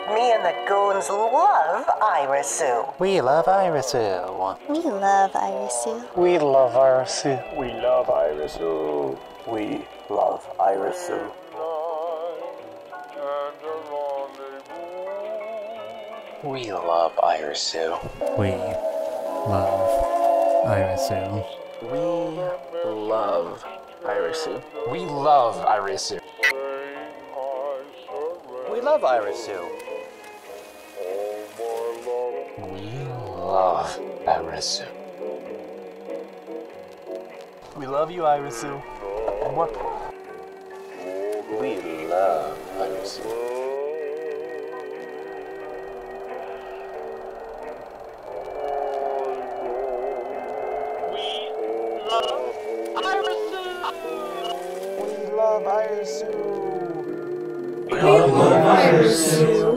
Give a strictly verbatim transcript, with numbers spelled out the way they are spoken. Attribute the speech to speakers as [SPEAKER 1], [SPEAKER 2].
[SPEAKER 1] Me and the goons love Irisu.
[SPEAKER 2] We love Irisu.
[SPEAKER 3] We love Irisu.
[SPEAKER 4] We love Irisu. We love Irisu. We love Irisu.
[SPEAKER 2] We love Irisu.
[SPEAKER 5] We love Irisu.
[SPEAKER 2] We love Irisu. We love Irisu.
[SPEAKER 6] We love Irisu.
[SPEAKER 2] We love Irisu.
[SPEAKER 4] We love you, Irisu. And what?
[SPEAKER 2] We love Irisu.
[SPEAKER 4] We love Irisu.
[SPEAKER 7] We love Irisu.